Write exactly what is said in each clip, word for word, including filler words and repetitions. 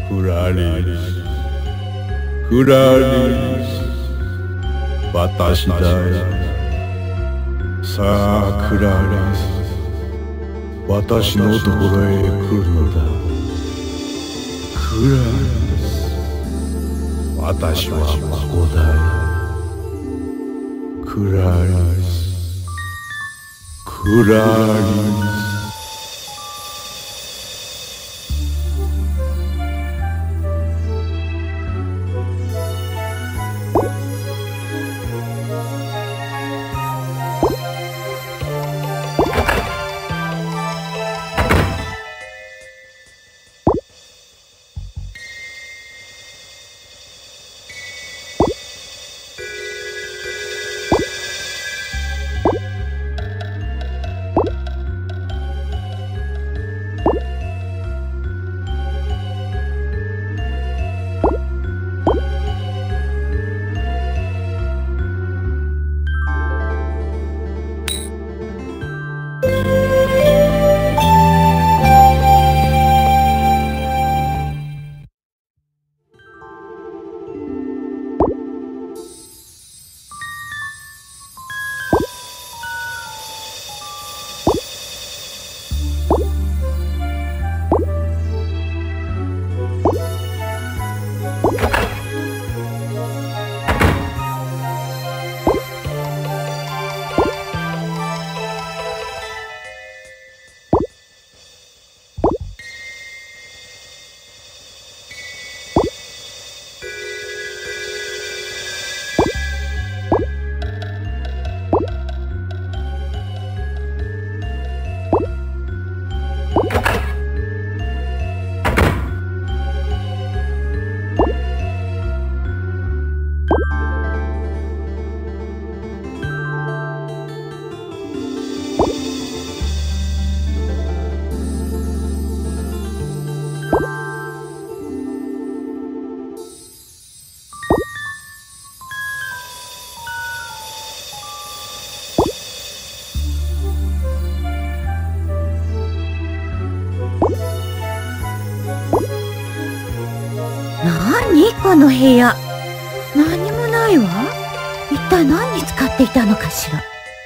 クラリス、クラリス、私だよ。さあクラリス、私のところへ来るのだ。クラリス、私は孫だよ。クラリス、クラリス。 何この部屋、何もないわ。一体何に使っていたのかしら。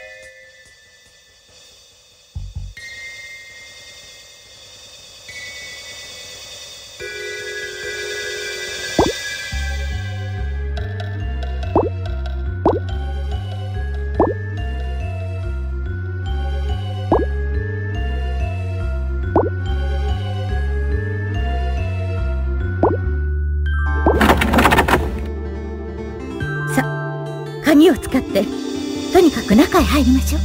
鍵を使ってとにかく中へ入りましょう。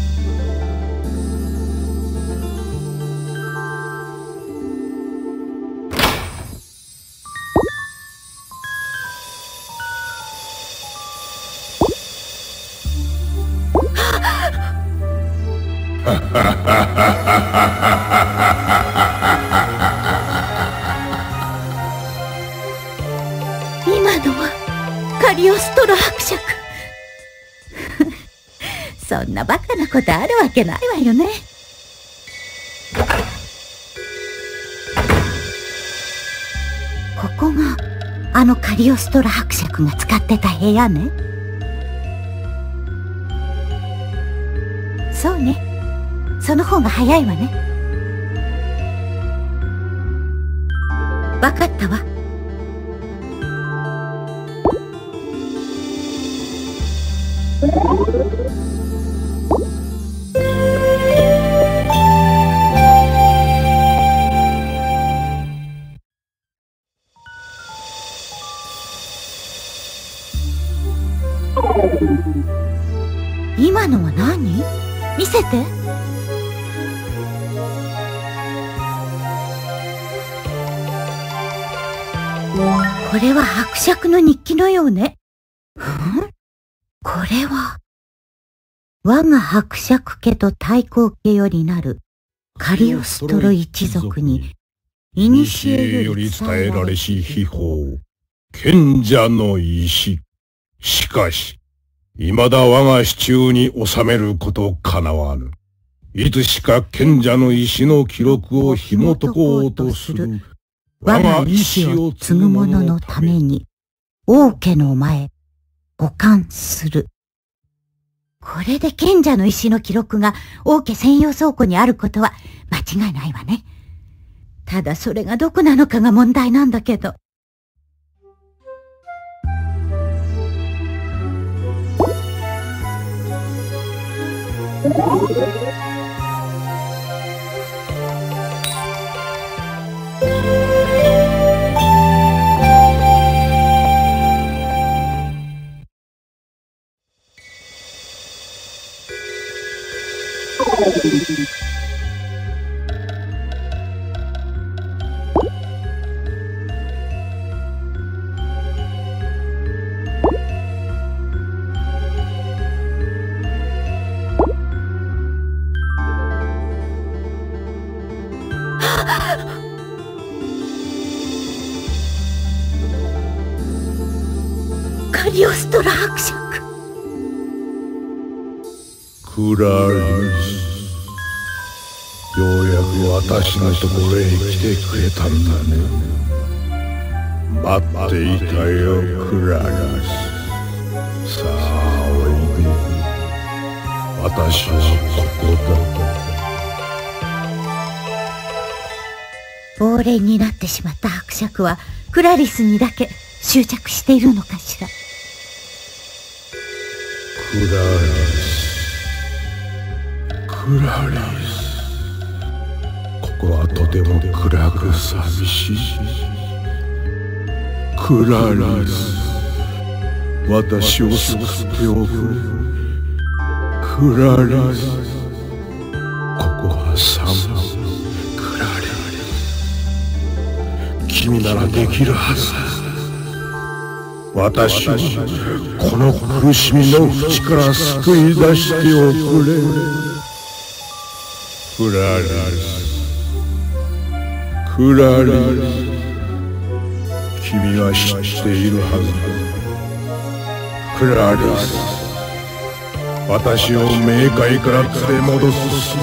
今のはカリオストロ伯爵。そんなバカなことあるわけないわよね。ここがあのカリオストロ伯爵が使ってた部屋ね。そうね、その方が早いわね。わかったわ。今のは何？見せて。これは伯爵の日記のようね。ん？これは我が伯爵家と太閤家よりなるカリオストロ一族にいにしえより伝えられし秘宝、賢者の石。しかし未だ我が手中に収めることかなわぬ。いつしか賢者の石の記録を紐解こうとする我が意志を継ぐ者のために、王家の前、保管する。これで賢者の石の記録が王家専用倉庫にあることは間違いないわね。ただそれがどこなのかが問題なんだけど。カリオストラ伯爵。 クラリス、ようやく私のところへ来てくれたんだね。待っていたよ、クラリス。さあおいで、私はここだ。亡霊になってしまった伯爵はクラリスにだけ執着しているのかしら。 クラリス、クラリス、ここはとても暗く寂しい。クラリス、私を救っておくれ。クラリス、ここは寒い。クラリス、君ならできるはずだ。私をこの苦しみの淵から救い出しておくれ。クラリス、クラリス、君は知っているはずだ。クラリス、私を冥界から連れ戻す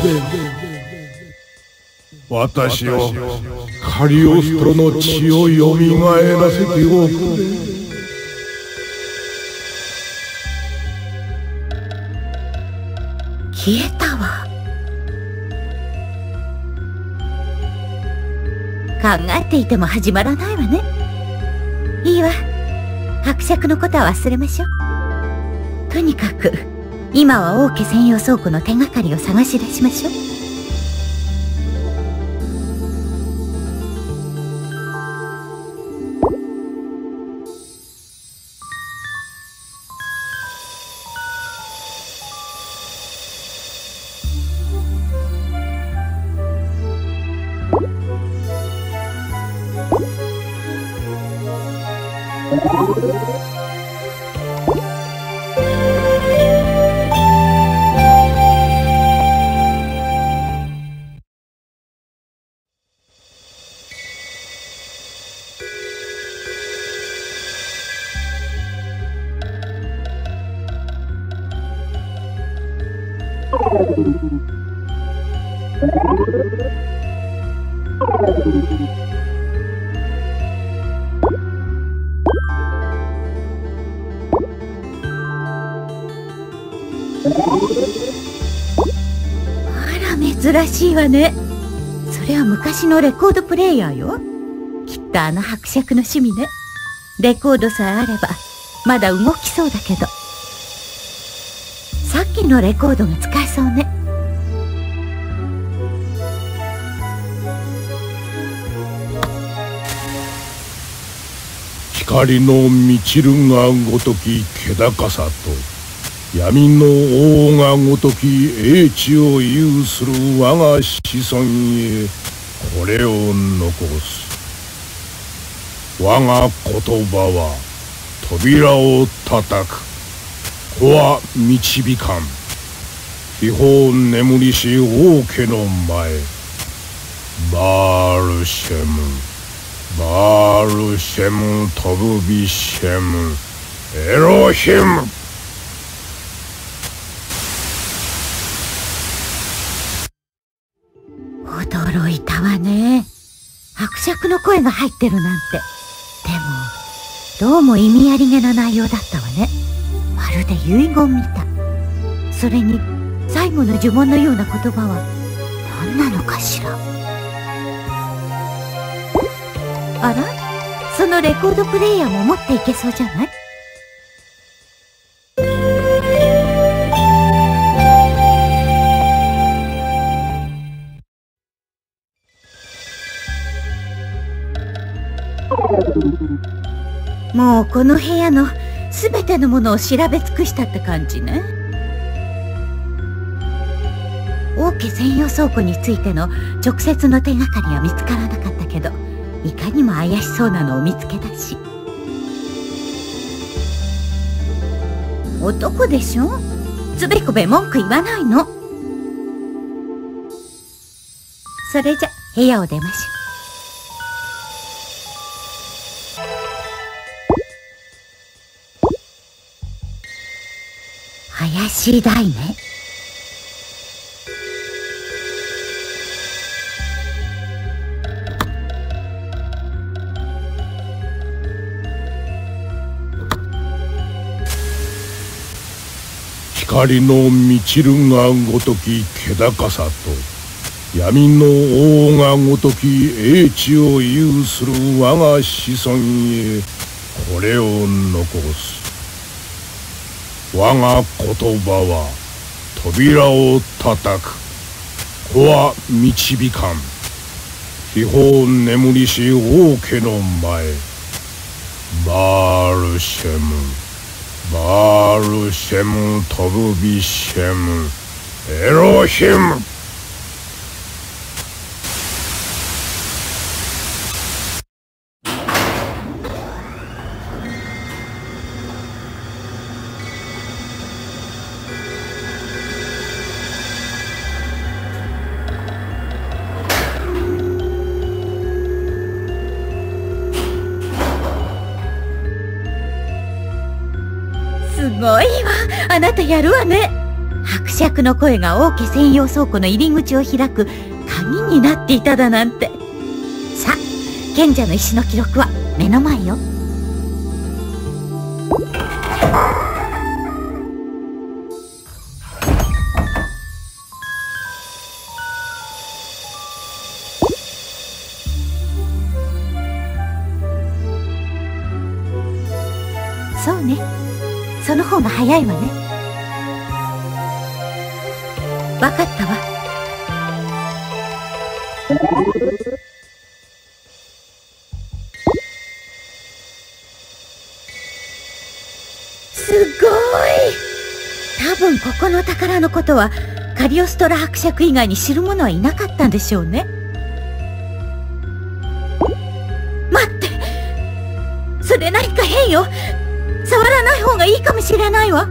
術、私をカリオストロの血をよみがえらせておくれ。 消えたわ。考えていても始まらないわね。いいわ。伯爵のことは忘れましょう。とにかく今は王家専用倉庫の手がかりを探し出しましょう。珍しいわね。それは昔のレコードプレイヤーよ。きっとあの伯爵の趣味ね。レコードさえあればまだ動きそうだけど。さっきのレコードが使えそうね。 光の満ちるがごとき気高さと闇の王がごとき英知を有する我が子孫へこれを残す。我が言葉は扉を叩く。子は導かん。秘宝眠りし王家の前。バールシェム、バールシェムトブビシェム、エロヒム。 驚いたわね。伯爵の声が入ってるなんて。でもどうも意味ありげな内容だったわね。まるで遺言みたい。それに最後の呪文のような言葉は何なのかしら。あら、そのレコードプレイヤーも持っていけそうじゃない？もうこの部屋のすべてのものを調べ尽くしたって感じね。王家専用倉庫についての直接の手がかりは見つからなかったけど、いかにも怪しそうなのを見つけたし。男でしょ？つべこべ文句言わないの。それじゃ部屋を出ましょう。怪しい台ね。 光の満ちるがごとき気高さと闇の王がごとき英知を有する我が子孫へこれを残す。我が言葉は扉を叩く。子は導かん。秘宝眠りし王家の前。バールシェムバールシェムトブビシェムエロヒム。 すごいわ、あなたやるわね。伯爵の声が王家専用倉庫の入り口を開く鍵になっていただなんて。さあ、賢者の石の記録は目の前よ。そうね、その方が早いわね。わかったわ。すごい。多分ここの宝のことはカリオストラ伯爵以外に知る者はいなかったんでしょうね。待って、それ何か変よ。触らない方がいいかもしれないわ。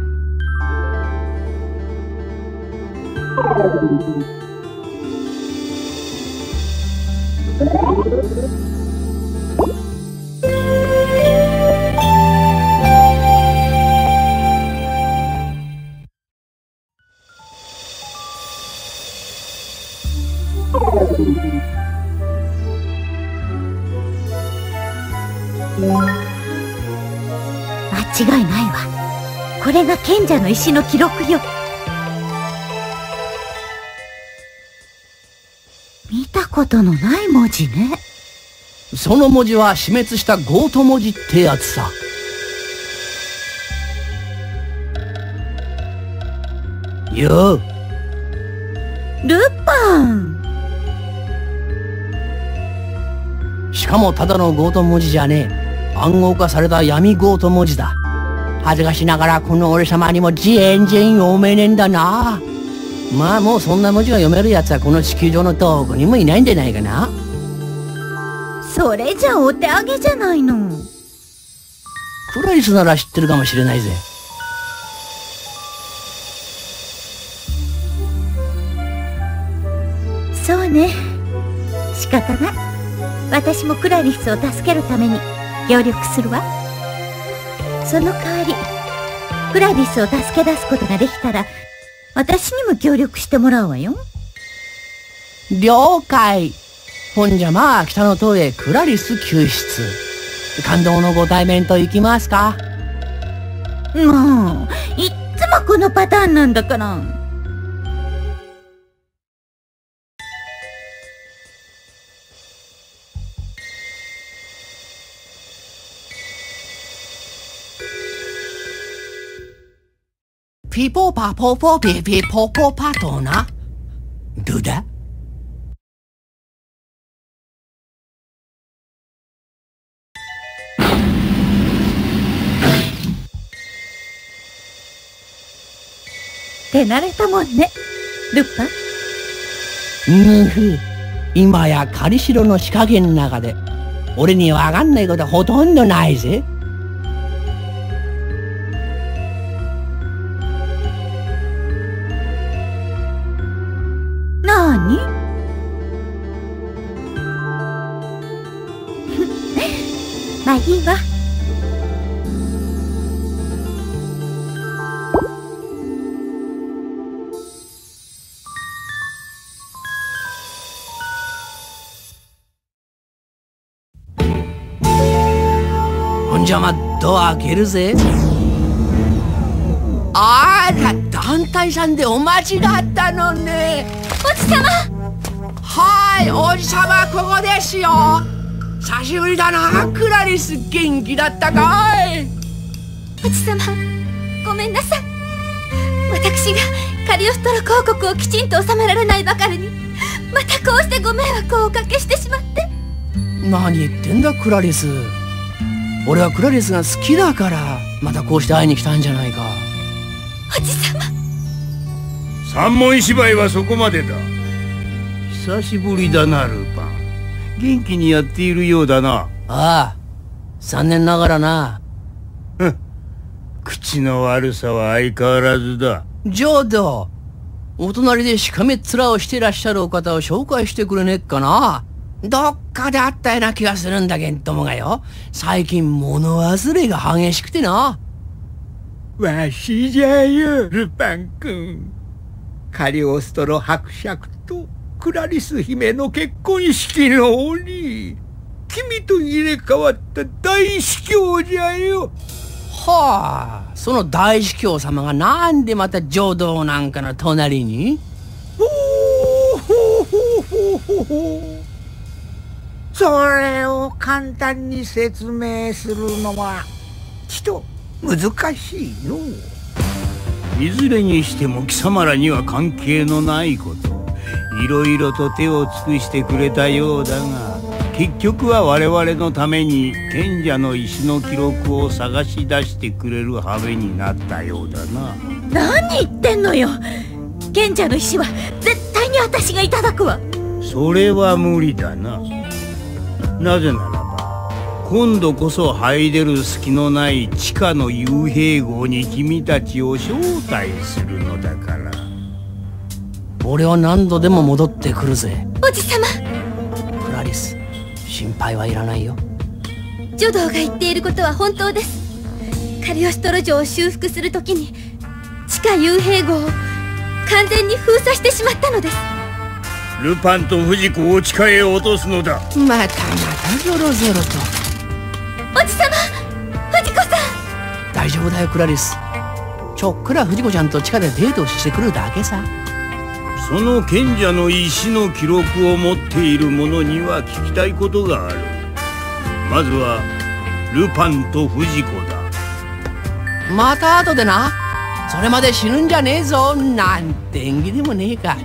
間違いないわ。これが賢者の石の記録よ。見たことのない文字ね。 その文字は死滅したゴート文字ってやつさ。よう。 ルパン。 しかもただのゴート文字じゃねえ。暗号化された闇ゴート文字だ。恥ずかしながらこの俺様にも全然読めねえんだな。まあもうそんな文字が読めるやつはこの地球上のどこにもいないんじゃないかな。 それじゃお手上げじゃないの。 クラリスなら知ってるかもしれないぜ。 そうね、仕方ない。私もクラリスを助けるために協力するわ。その代わりクラリスを助け出すことができたら私にも協力してもらうわよ。 了解。 ほんじゃまあ北の塔へクラリス救出。感動のご対面と行きますか。 もういっつもこのパターンなんだから。 ピポパポポピピポポパとな。どうだ。 手慣れたもんね、ルパン。 ぬふ、今や仮城の仕掛けの中で俺にわかんないことほとんどないぜ。 なーにまあいいわ。 ほんじゃまドア開けるぜ。あら団体さんでお待ちだったのね。 おじさま。 はいおじさまここですよ。久しぶりだなクラリス。元気だったかい。 おじさまごめんなさい。私がカリオストロ公国をきちんと収められないばかりにまたこうしてご迷惑をおかけしてしまって。 何言ってんだクラリス。俺はクラリスが好きだからまたこうして会いに来たんじゃないか。 おじさま。 三文芝居はそこまでだ。久しぶりだなルパン。元気にやっているようだな。 ああ残念ながらな。 ふん、口の悪さは相変わらずだ。 浄土、お隣でしかめっ面をしてらっしゃるお方を紹介してくれねえかな。どっかであったような気がするんだけんともがよ。最近物忘れが激しくてな。 わしじゃよルパン君。カリオストロ伯爵とクラリス姫の結婚式の折君と入れ替わった大司教じゃよ。 はあ、その大司教様がなんでまた浄土なんかの隣に。 ほうほうほうほうほうほう。それを簡単に説明するのはちと難しいの。 いずれにしても貴様らには関係のないこと、いろいろと手を尽くしてくれたようだが、結局は我々のために賢者の石の記録を探し出してくれる羽目になったようだな。 何言ってんのよ。賢者の石は絶対に私がいただくわ。 それは無理だな。なぜならば今度こそ入れる隙のない地下の幽閉壕に君たちを招待するのだから。 俺は何度でも戻ってくるぜ。 おじさま。 クラリス、心配はいらないよ。 ジョドーが言っていることは本当です。カリオストロ城を修復するときに地下幽閉壕を完全に封鎖してしまったのです。 ルパンとフジコを地下へ落とすのだ。 またまたゾロゾロと。 おじさま、藤子さん。 大丈夫だよクラリス。ちょっくら藤子ちゃんと地下でデートしてくるだけさ。 その賢者の石の記録を持っている者には聞きたいことがある。まずはルパンとフジコだ。 また後でな。それまで死ぬんじゃねえぞなんて縁起でもねえか。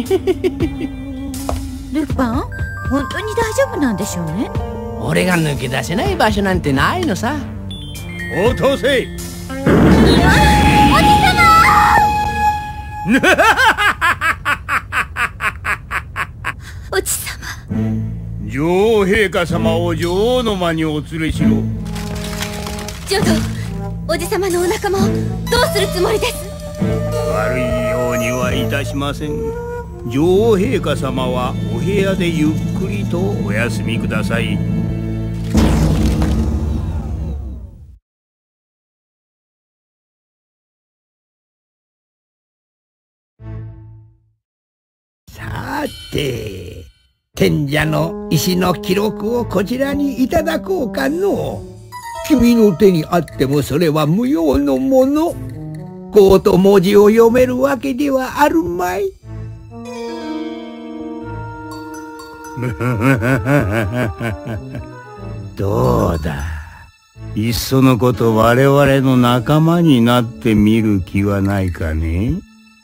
ルパン、本当に大丈夫なんでしょうね。 俺が抜け出せない場所なんてないのさ。 落とせ。 おじさま。おじさま。 女王陛下様を女王の間にお連れしろ。 ジョド、おじさまのお仲間をどうするつもりです？ 悪いようにはいたしません。女王陛下様はお部屋でゆっくりとお休みください。 さて賢者の石の記録をこちらにいただこうかの。君の手にあってもそれは無用のもの。ゴート文字を読めるわけではあるまい。 どうだ、いっそのこと我々の仲間になってみる気はないかね。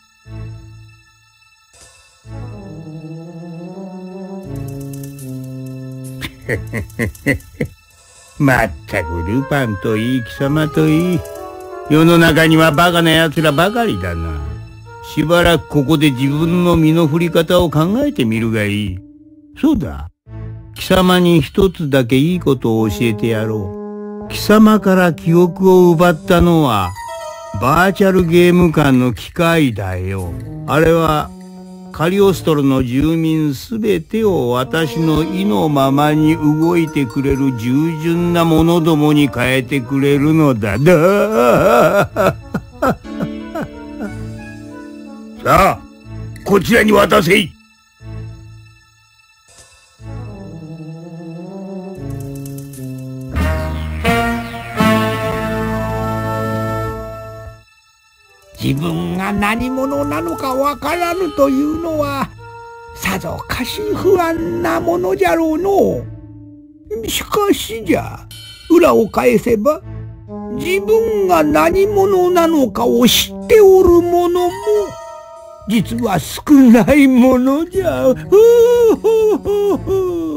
まったくルパンといい貴様といい、世の中にはバカな奴らばかりだな。しばらくここで自分の身の振り方を考えてみるがいい。そうだ、貴様に一つだけいいことを教えてやろう。貴様から記憶を奪ったのはバーチャルゲーム館の機械だよ。あれはカリオストロの住民すべてを私の意のままに動いてくれる従順な者どもに変えてくれるのだ。ださあ、こちらに渡せい。 自分が何者なのかわからぬというのはさぞかし不安なものじゃろうの。しかしじゃ、裏を返せば自分が何者なのかを知っておる者も実は少ないものじゃ。ふうふうふうふう。